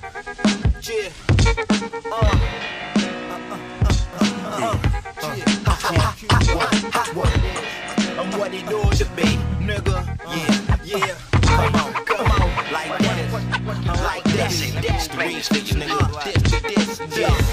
Yeah. I'm what it ought to be, nigga. Yeah. Come on, like this. That's the streets, nigga. This.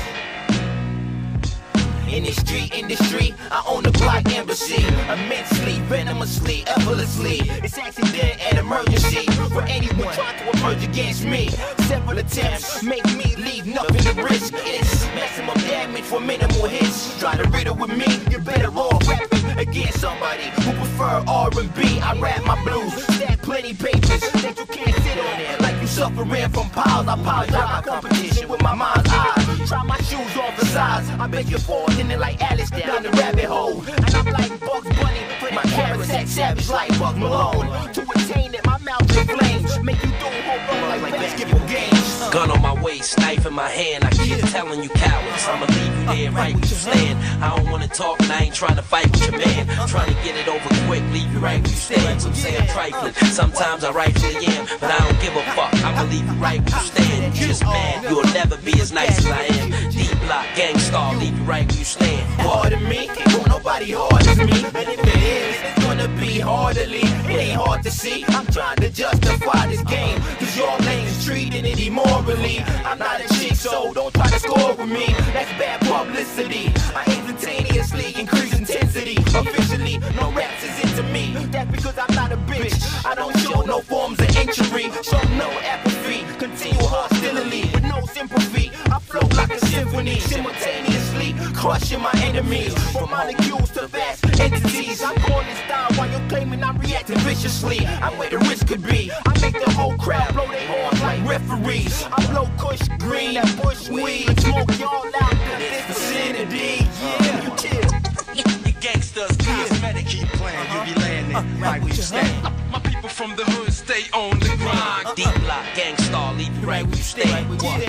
In the street industry, I own the block embassy. Immensely, venomously, effortlessly. It's accident and emergency for anyone trying to emerge against me. Several attempts make me leave nothing to risk. It's maximum damage for minimal hits. Try to riddle with me, you're better off rapping against somebody who prefer R&B. I rap my blues, stack plenty papers that you can't sit on there like you suffering from piles. I apologize my competition with my mind's eye. Try my shoes off the sides. I bet you fall in it like Alice down the rabbit hole. And I'm like Bugs Bunny, my carrots act savage like Bugs Malone. To attain it, my mouth in flames, make you do home run like basketball games. Gun on my waist, knife in my hand. I keep telling you cowards, I'ma leave you there right where you stand. I don't wanna talk and I ain't trying to fight with your man. I'm trying to get it over quick, leave you right where you stand. Some say I'm trifling, sometimes I rightfully am, but I don't give a fuck, I'ma leave you right where you stand. You just mad, you'll never be as nice as I am. D-block, gangstarr, leave you right where you stand. Hard to me, ain't nobody hard as me. And if it is, it's gonna be hardly. It ain't hard to see, I'm trying to justify this game, cause your lane's treating it immorally. I'm not a chick, so don't try to score with me. That's bad publicity. I instantaneously increase intensity. Officially, no raps is into me. That's because I'm not a bitch. I don't show no forms of injury, show no apathy, continue hostility with no sympathy. I flow like a symphony, simultaneously crushing my enemies. From molecules to vast entities, I'm calling style while you're claiming I'm reacting viciously. I'm where the risk could be. I make the whole crowd blow their horns like referees. I blow kush green, that bush weed, and smoke y'all out in this vicinity. Yeah, chill. You gangsters, cosmetic, Keep playing, you be landing right where you stand. My people from the hood stay on the grind. D-block, gangstarr, leave you right where you stand.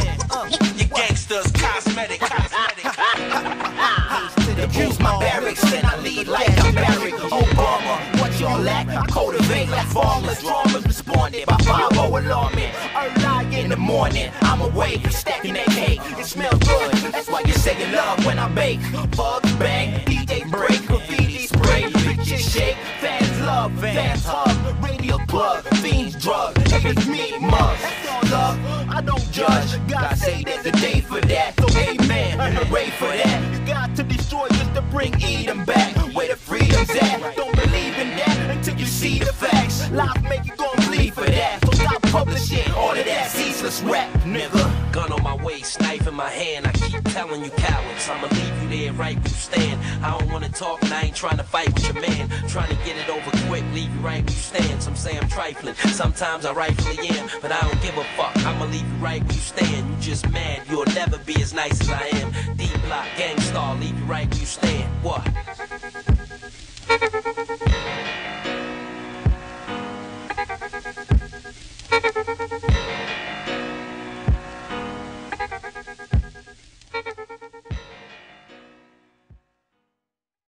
You gangsters, cosmetic. Abuse my barracks, then I lead like I'm Barack Obama. What y'all lack, I cultivate like farmers. Dramas responded by 5-0 alarming. Early in the morning, I'm awake, stacking that cake. It smells good, that's why you say you love when I bake. Bugs bang, DJ break, graffiti spray, pictures shake. Fans love, fans hug, radio plug, fiends drug. It's me, mug. That's all love, I don't judge. God say there's a day for that, so amen, and hooray for that. You got to destroy just to bring Edom back, where the freedom's at. Don't believe in that until you see the facts. Life make you gon' bleed for that, so stop publishing all of that ceaseless rap, nigga. Gun on my waist, knife in my hand. I keep telling you cowards, I'ma leave you there right where you stand. I don't wanna talk and I ain't trying to fight with your man. Trying to get it over quick, leave you right where you stand. Some say I'm trifling, sometimes I rightfully am, but I don't give a fuck, I'ma leave you right where you stand. You just mad, you'll never be as nice as I am. D-block, gangstarr, leave you right where you stand. What?